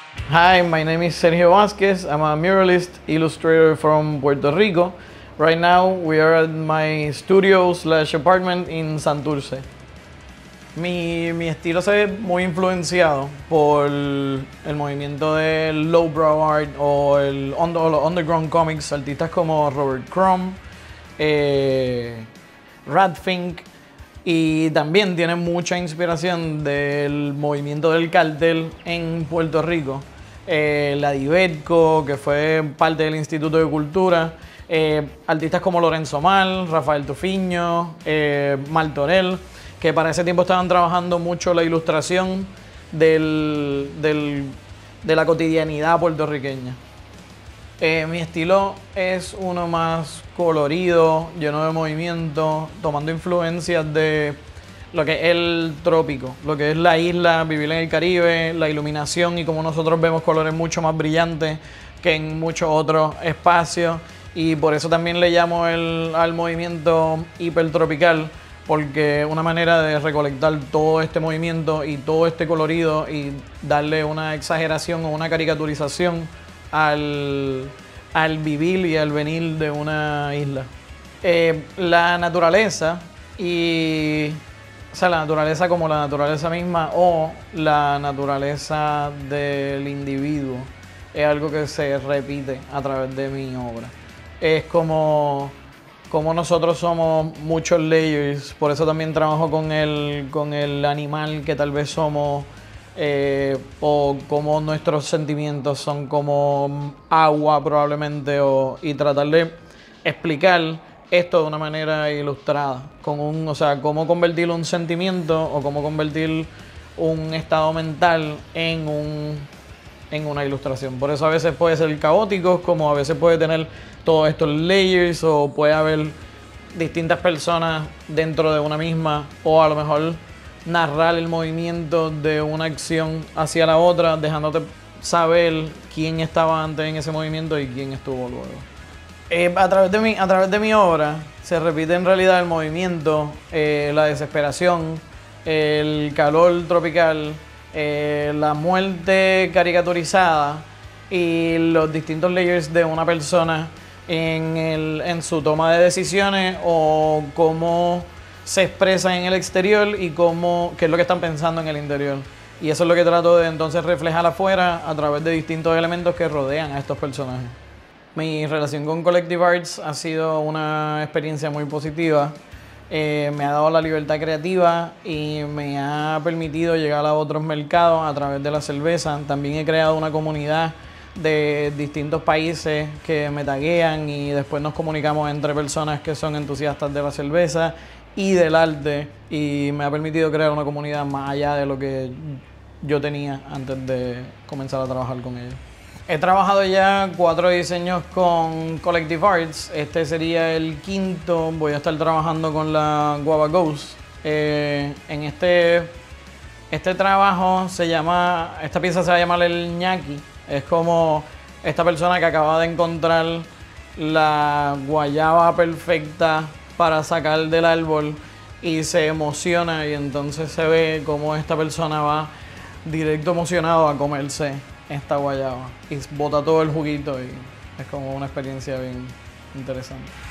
Hi, my name is Sergio Vasquez. I'm a muralist illustrator from Puerto Rico. Right now we are at my studio/apartment in Santurce. Mi estilo se ve muy influenciado por el movimiento del lowbrow art o los underground comics, artistas como Robert Crumb, Radfink, y también tiene mucha inspiración del movimiento del cartel en Puerto Rico. La Dibetco, que fue parte del Instituto de Cultura, artistas como Lorenzo Mal, Rafael Tufiño, Martorell, que para ese tiempo estaban trabajando mucho la ilustración de la cotidianidad puertorriqueña. Mi estilo es uno más colorido, lleno de movimiento, tomando influencias de lo que es el trópico, lo que es la isla, vivir en el Caribe, la iluminación y como nosotros vemos colores mucho más brillantes que en muchos otros espacios. Y por eso también le llamo al movimiento hipertropical, porque una manera de recolectar todo este movimiento y todo este colorido y darle una exageración o una caricaturización al vivir y al venir de una isla. La naturaleza o sea, la naturaleza como la naturaleza misma o la naturaleza del individuo es algo que se repite a través de mi obra. Es como nosotros somos muchos layers, por eso también trabajo con el animal que tal vez somos, o como nuestros sentimientos son como agua probablemente, y tratar de explicar esto de una manera ilustrada, o sea, cómo convertir un sentimiento o cómo convertir un estado mental en una ilustración. Por eso a veces puede ser caótico, como a veces puede tener todos estos layers, o puede haber distintas personas dentro de una misma, o a lo mejor narrar el movimiento de una acción hacia la otra, dejándote saber quién estaba antes en ese movimiento y quién estuvo luego. A través de mi obra se repite en realidad el movimiento, la desesperación, el calor tropical, la muerte caricaturizada y los distintos layers de una persona en su toma de decisiones, o cómo se expresa en el exterior y qué es lo que están pensando en el interior. Y eso es lo que trato de entonces reflejar afuera a través de distintos elementos que rodean a estos personajes. Mi relación con Collective Arts ha sido una experiencia muy positiva. Me ha dado la libertad creativa y me ha permitido llegar a otros mercados a través de la cerveza. También he creado una comunidad de distintos países que me taguean y después nos comunicamos entre personas que son entusiastas de la cerveza y del arte, y me ha permitido crear una comunidad más allá de lo que yo tenía antes de comenzar a trabajar con ellos. He trabajado ya 4 diseños con Collective Arts. Este sería el quinto. Voy a estar trabajando con la Guava Ghost. En este trabajo esta pieza se va a llamar el ñaqui. Es como esta persona que acaba de encontrar la guayaba perfecta para sacar del árbol y se emociona, y entonces se ve como esta persona va directo emocionado a comerse esta guayaba y bota todo el juguito, y es como una experiencia bien interesante.